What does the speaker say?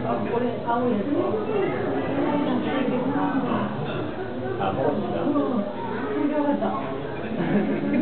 これ青いやつ。あ、もう違う。よかった。